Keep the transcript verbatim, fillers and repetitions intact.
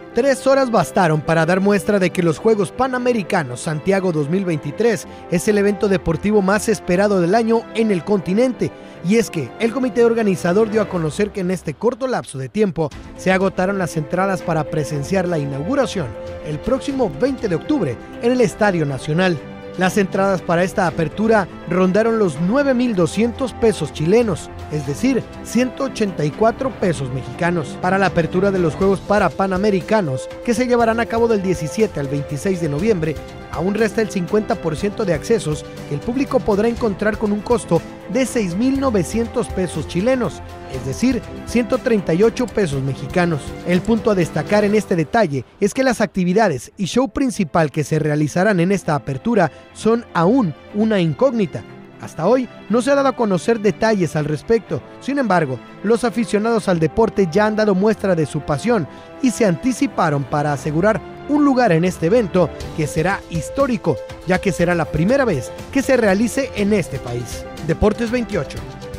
Tres horas bastaron para dar muestra de que los Juegos Panamericanos Santiago dos mil veintitrés es el evento deportivo más esperado del año en el continente. Y es que el comité organizador dio a conocer que en este corto lapso de tiempo se agotaron las entradas para presenciar la inauguración el próximo veinte de octubre en el Estadio Nacional. Las entradas para esta apertura rondaron los nueve mil doscientos pesos chilenos, es decir, ciento ochenta y cuatro pesos mexicanos. Para la apertura de los Juegos Parapanamericanos, que se llevarán a cabo del diecisiete al veintiséis de noviembre, aún resta el cincuenta por ciento de accesos que el público podrá encontrar con un costo de seis mil novecientos pesos chilenos, es decir, ciento treinta y ocho pesos mexicanos. El punto a destacar en este detalle es que las actividades y show principal que se realizarán en esta apertura son aún una incógnita. Hasta hoy no se ha dado a conocer detalles al respecto. Sin embargo, los aficionados al deporte ya han dado muestra de su pasión y se anticiparon para asegurar un lugar en este evento que será histórico, ya que será la primera vez que se realice en este país. Deportes veintiocho.